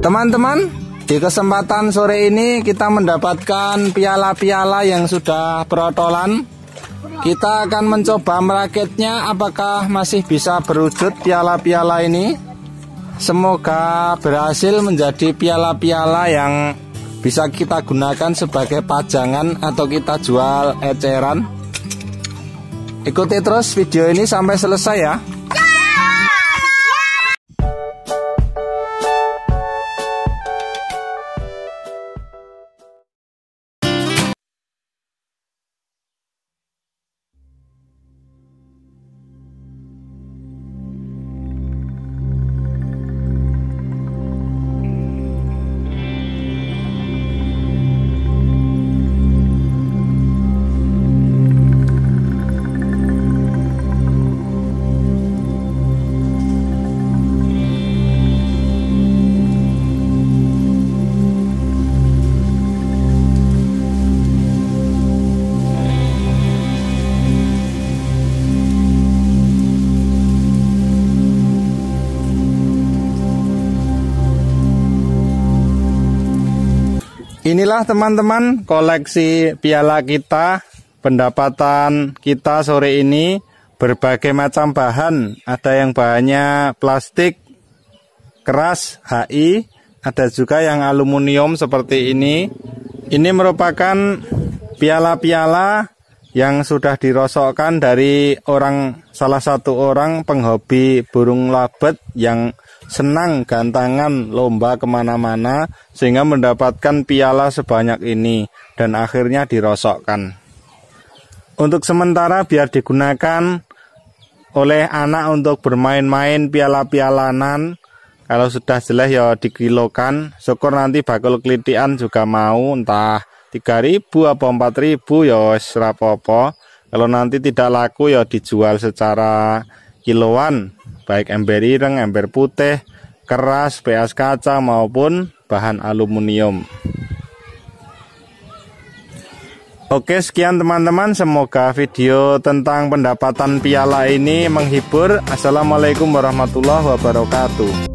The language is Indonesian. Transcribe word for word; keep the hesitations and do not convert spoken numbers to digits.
Teman-teman, di kesempatan sore ini kita mendapatkan piala-piala yang sudah berotolan. Kita akan mencoba merakitnya, apakah masih bisa berwujud piala-piala ini. Semoga berhasil menjadi piala-piala yang bisa kita gunakan sebagai pajangan atau kita jual eceran. Ikuti terus video ini sampai selesai ya. Inilah teman-teman koleksi piala kita. Pendapatan kita sore ini berbagai macam bahan. Ada yang bahannya plastik keras H I, ada juga yang aluminium seperti ini. Ini merupakan piala-piala yang sudah dirosokkan dari orang salah satu orang penghobi burung labet yang senang gantangan lomba kemana-mana sehingga mendapatkan piala sebanyak ini dan akhirnya dirosokkan. Untuk sementara biar digunakan oleh anak untuk bermain-main piala-pialanan. Kalau sudah jelek ya dikilokan. Syukur nanti bakul kelitian juga mau, entah tiga ribu atau empat ribu ya wis ora apa-apa. Kalau nanti tidak laku ya dijual secara kiloan, baik ember ireng, ember putih, keras, beas kaca maupun bahan aluminium. Oke, sekian teman-teman, semoga video tentang pendapatan piala ini menghibur. Assalamualaikum warahmatullahi wabarakatuh.